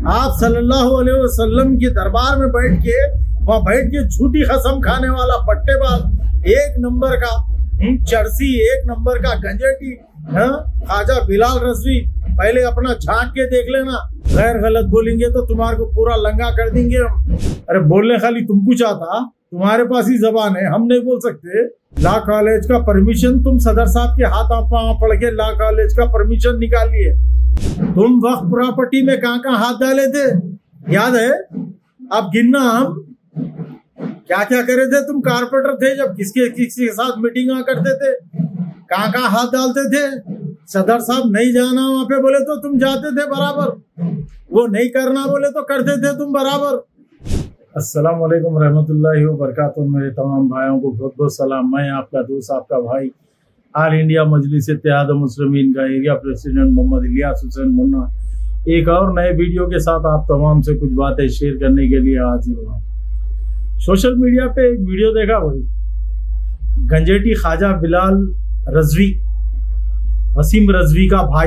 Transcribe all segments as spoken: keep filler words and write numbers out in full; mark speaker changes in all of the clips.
Speaker 1: आप सल्लल्लाहु अलैहि वसल्लम के दरबार में बैठ के वहाँ बैठ के झूठी कसम खाने वाला पट्टेबाज, एक नंबर का चरसी, एक नंबर का गंजेटी ख्वाजा बिलाल रजवी, पहले अपना झांक के देख लेना। गैर गलत बोलेंगे तो तुम्हारे को पूरा लंगा कर देंगे हम। अरे बोलने खाली तुमको चाहता, तुम्हारे पास ही जबान है, हम नहीं बोल सकते। लॉ कॉलेज का परमिशन तुम सदर साहब के हाथ पाँव पड़ के लॉ कॉलेज का परमिशन निकालिए। तुम वक्फ प्रॉपर्टी में कहाँ कहाँ हाथ डाले थे याद है? अब गिनना हम क्या क्या करे थे। तुम कारपेंटर थे जब किसके किसके साथ मीटिंग करते थे, कहाँ कहाँ हाथ डालते थे। सदर साहब नहीं जाना वहां पे बोले तो तुम जाते थे बराबर, वो नहीं करना बोले तो करते थे तुम बराबर। अस्सलाम वालेकुम रहमतुल्लाहि व बरकातुहू। मेरे तमाम भाइयों को बहुत बहुत सलाम। मैं आपका दोस्त, आपका भाई, ऑल इंडिया मजलिस इत्तेहाद मुस्लिमीन का एरिया प्रेसिडेंट मोहम्मद इलियास हुसैन मुन्ना, एक और नए वीडियो के साथ आप तमाम से कुछ बातें शेयर करने के लिए हाजिर हुआ। सोशल मीडिया पे एक वीडियो देखा, वही गंजेटी ख्वाजा बिलाल रजवी, वसीम रजवी का भाई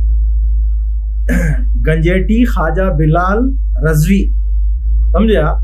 Speaker 1: गंजेटी ख्वाजा बिलाल रजवी, समझे आप?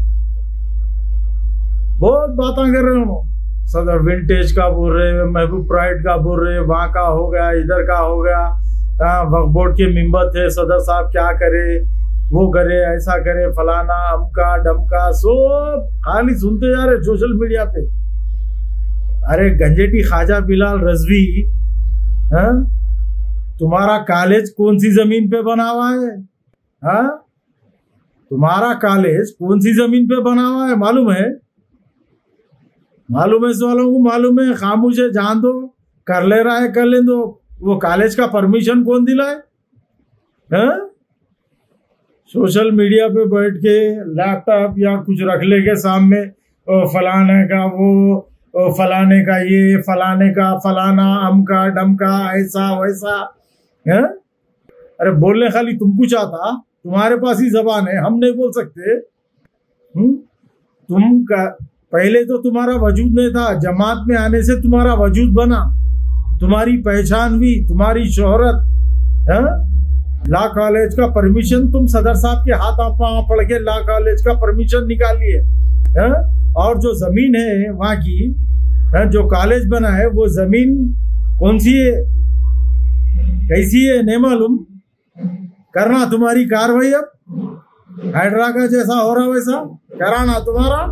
Speaker 1: बहुत बातें कर रहे हो, सदर विंटेज का बोल रहे, महबूब प्राइड का बोल रहे, वहां का हो गया, इधर का हो गया, वक्फ बोर्ड के मेंबर थे, सदर साहब क्या करे, वो करे, ऐसा करे, फलाना अमका डमका, सब खाली सुनते जा रहे सोशल मीडिया पे। अरे गंजेटी ख्वाजा बिलाल रजवी, हाँ? तुम्हारा कॉलेज कौन सी जमीन पे बना हुआ है? हाँ? तुम्हारा कॉलेज कौन सी जमीन पे बना हुआ है मालूम है? मालूम है वालों को मालूम है, खामोश है, जान दो, कर ले रहा है कर ले दो। वो कॉलेज का परमिशन कौन दिलाए? हाँ? सोशल मीडिया पे बैठ के लैपटॉप या कुछ रख ले के सामने, फलाने का वो, फलाने का ये, फलाने का फलाना, अमका डमका, ऐसा वैसा है। अरे बोलने खाली तुमको चाहता, तुम्हारे पास ही जबान है, हम नहीं बोल सकते। हुँ? तुम का पहले तो तुम्हारा वजूद नहीं था, जमात में आने से तुम्हारा वजूद बना, तुम्हारी पहचान हुई, तुम्हारी शोहरत है। लॉ कॉलेज का परमिशन तुम सदर साहब के हाथ पाँव पड़ के लॉ कॉलेज का परमिशन निकालिए। और जो जमीन है वहां की, है, जो कॉलेज बना है, वो जमीन कौन सी है, कैसी है नहीं मालूम। करना तुम्हारी कार्रवाई, अब हाइड्रा का जैसा हो रहा वैसा कराना तुम्हारा।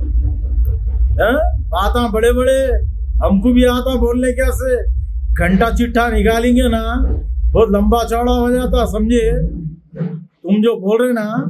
Speaker 1: बात बड़े बड़े, हमको भी आता बोलने कैसे, घंटा चिट्ठा निकालेंगे ना, बहुत लंबा चौड़ा हो जाता, समझे? तुम जो बोल रहे ना,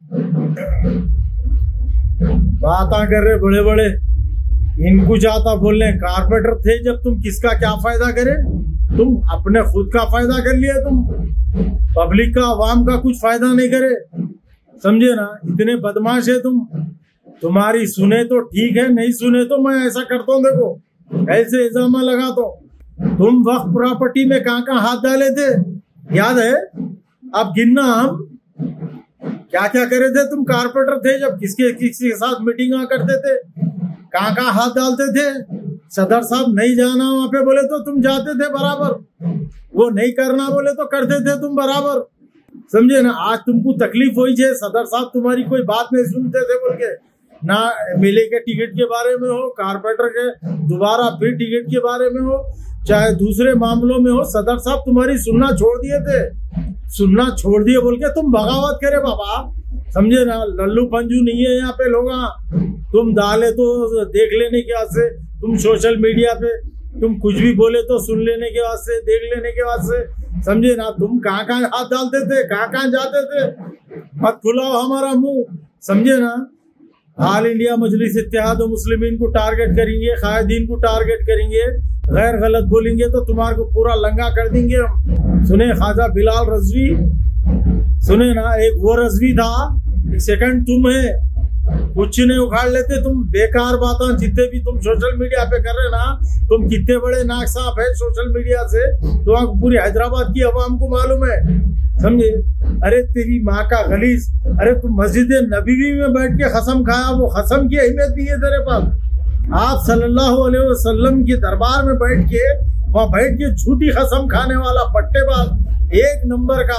Speaker 1: बात कर रहे बड़े बड़े, इनको जाता बोलने। कारपेंटर थे जब तुम, किसका क्या फायदा करे? तुम अपने खुद का फायदा कर लिए, तुम पब्लिक का, आवाम का कुछ फायदा नहीं करे, समझे ना? इतने बदमाश है तुम। तुम्हारी सुने तो ठीक है, नहीं सुने तो मैं ऐसा करता हूँ, देखो ऐसे इल्जाम लगाता हूँ। तुम वक्फ प्रॉपर्टी में कहाँ कहाँ हाथ डाले थे याद है? अब गिनना हम क्या क्या करे थे। तुम कारपेंटर थे जब किसके किसके साथ मीटिंग करते थे, कहाँ कहाँ हाथ डालते थे। सदर साहब नहीं जाना वहां पे बोले तो तुम जाते थे बराबर, वो नहीं करना बोले तो करते थे तुम बराबर, समझे ना? आज तुमको तकलीफ हुई है, सदर साहब तुम्हारी कोई बात नहीं सुनते थे बोल के, ना एमएलए के टिकट के बारे में हो, कारपेंटर के दोबारा फिर टिकट के बारे में हो, चाहे दूसरे मामलों में हो, सदर साहब तुम्हारी सुनना छोड़ दिए थे। सुनना छोड़ दिए बोल के तुम बगावत करे बाबा, समझे ना? लल्लू पंजू नहीं है यहाँ पे लोग, तुम डाले तो देख लेने के वास्ते, तुम सोशल मीडिया पे तुम कुछ भी बोले तो सुन लेने के वास्ते, देख लेने के वास्ते, समझे ना? तुम कहाँ कहाँ हाथ डालते थे, कहाँ कहाँ जाते थे, मत खुलाओ हमारा मुंह, समझे ना? ऑल इंडिया मजलिस इत्तेहाद मुस्लिमीन को टारगेट करेंगे, कायदीन को टारगेट करेंगे, गैर गलत बोलेंगे तो तुम्हारे को पूरा लंगा कर देंगे हम। सुने ख्वाजा बिलाल रजवी, सुने ना? एक वो रजवी था, सेकंड तुम है, कुछ नहीं उखाड़ लेते तुम। बेकार बातें जितने भी तुम सोशल मीडिया पे कर रहे ना, तुम कितने बड़े नाक साफ है सोशल मीडिया से, तो पूरी हैदराबाद की अवाम को मालूम है, समझे? अरे तेरी माँ का गलीस, अरे तुम मस्जिद नबी में बैठ के कसम खाया, वो कसम की अहमियत भी है तेरे पास। आप सल्लल्लाहु अलैहि वसल्लम के दरबार में बैठ के वहाँ बैठ के झूठी कसम खाने वाला पट्टेबाज, एक नंबर का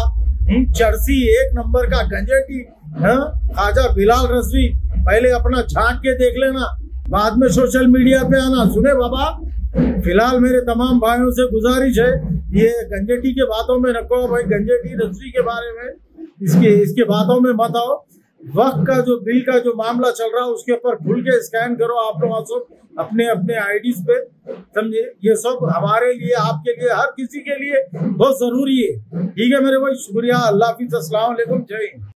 Speaker 1: चरसी एक नंबर का गंजेटी, ख्वाजा बिलाल रजवी, पहले अपना झांक के देख लेना, बाद में सोशल मीडिया पे आना। सुने बाबा, फिलहाल मेरे तमाम भाइयों से गुजारिश है, ये गंजेटी के बातों में न कहो भाई, गंजेटी रजवी के बारे में इसके इसके बातों में मत आओ। वक्त का जो बिल का जो मामला चल रहा है उसके ऊपर खुल के स्कैन करो आप लोग सब अपने अपने आईडीज पे, समझे। ये सब हमारे लिए, आपके लिए, हर किसी के लिए बहुत जरूरी है। ठीक है मेरे भाई, शुक्रिया, अल्लाह हाफिज़, अस्सलाम वालेकुम, जय हिंद।